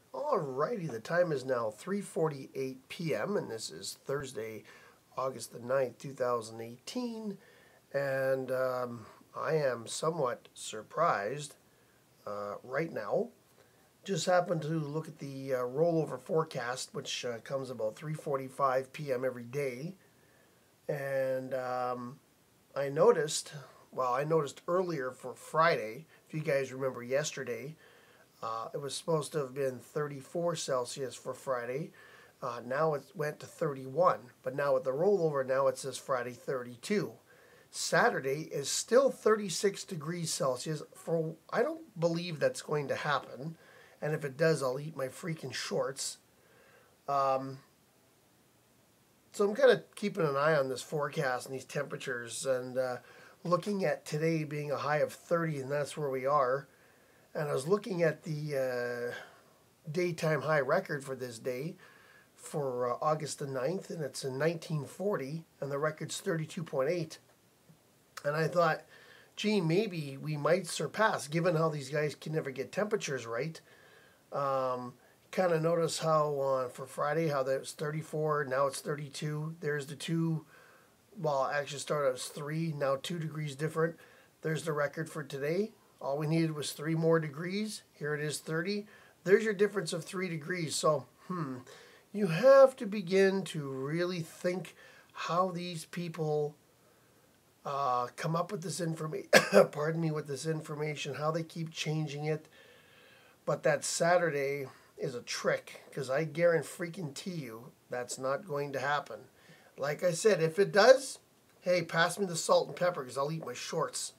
Alrighty, the time is now 3:48 p.m. and this is Thursday, August the 9th, 2018. And I am somewhat surprised right now. Just happened to look at the rollover forecast, which comes about 3:45 p.m. every day. And I noticed earlier for Friday, if you guys remember yesterday, it was supposed to have been 34 Celsius for Friday. Now it went to 31. But now with the rollover, now it says Friday 32. Saturday is still 36 degrees Celsius. I don't believe that's going to happen. And if it does, I'll eat my freaking shorts. So I'm kind of keeping an eye on this forecast and these temperatures and looking at today being a high of 30, and that's where we are. And I was looking at the daytime high record for this day for August the 9th, and it's in 1940, and the record's 32.8. And I thought, gee, maybe we might surpass, given how these guys can never get temperatures right. Kind of notice how for Friday, how that was 34, now it's 32. There's the two, well, actually started as 3, now 2 degrees different. There's the record for today. All we needed was 3 more degrees. Here it is 30. There's your difference of 3 degrees. So, you have to begin to really think how these people come up with this information. Pardon me, with this information, how they keep changing it. But that Saturday is a trick, because I guarantee you that's not going to happen. Like I said, if it does, hey, pass me the salt and pepper, because I'll eat my shorts.